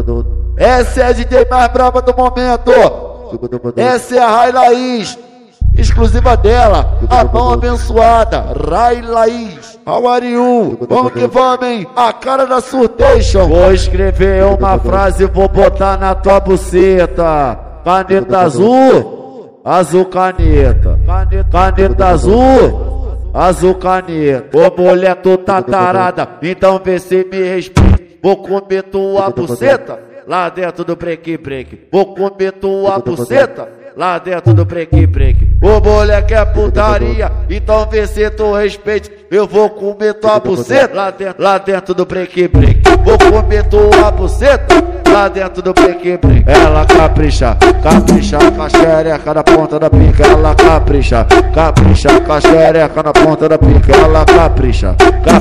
Essa é a DJ mais brava do momento. Essa é a Rai Laís, exclusiva dela, a mão abençoada, Rai Laís. How are you? Vamos que vamos, hein? A cara da Surtation. Vou escrever uma frase e vou botar na tua buceta. Caneta azul, azul caneta. Caneta azul, azul caneta. Ô mulher, tu tá tarada, então vê se me respeita. Vou comer tua buceta lá dentro do break. Vou comer tua buceta lá dentro do break. Ô mulher que é putaria, então vê se tu respeite. Eu vou comer tua buceta lá dentro do break. Vou comer tua buceta lá dentro do break. Ela capricha com a xereca na ponta da pica. Ela capricha com a xereca na ponta da pica. Ela capricha.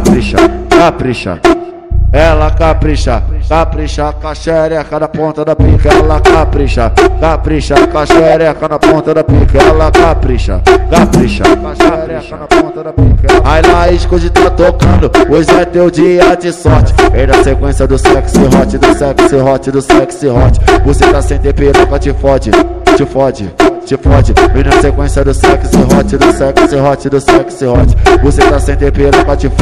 Ela capricha com a xereca na ponta da pica. Ela capricha com a xereca na ponta da pica. Ela capricha com a xereca na ponta da pica. Aí Laís hoje tá tocando, hoje é teu dia de sorte. Vem na sequência do sexy hot, do sexy hot, do sexy hot. Você tá sem temperoca, te fode. Vem na sequência do sexy hot, do sexy hot, do sexy hot. Você tá sem temperoca, te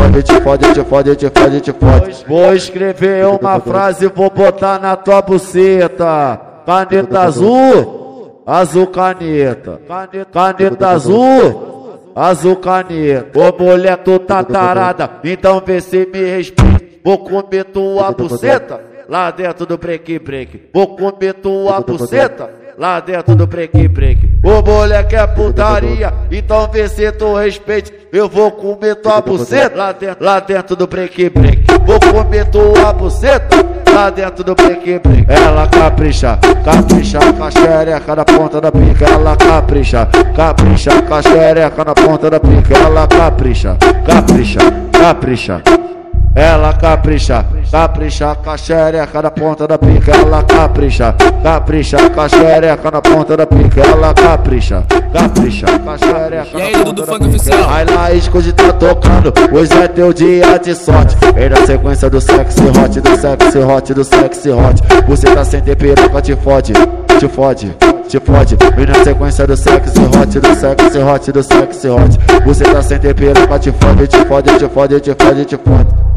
fode. Vou escrever uma frase e vou botar na tua buceta. Caneta azul, azul caneta. Caneta azul, azul caneta. Ô mulher, tu tá tarada, então vê se me respeita. Vou comer tua buceta lá dentro do break. Vou comer tua buceta lá dentro do break. Ô mulher que é putaria, então vê se tu respeite. Eu vou comer tua buceta lá dentro do break. Vou comer tua buceta lá dentro do break. Ela capricha com a xereca na ponta da pica. Ela capricha com a xereca na ponta da pica. Ela capricha. Ela capricha com a xereca na ponta da pica. Ela capricha com a xereca na ponta da pica. Ela capricha com a xereca. E aí, do funk oficial? Aí Laís hoje tá tocando, hoje é teu dia de sorte. Vem na sequência do sexy hot, do sexy hot, do sexy hot. Você tá sem temperoca, te fode. Vem na sequência do sexy hot, do sexy hot, do sexy hot. Você tá sem temperoca, te fode.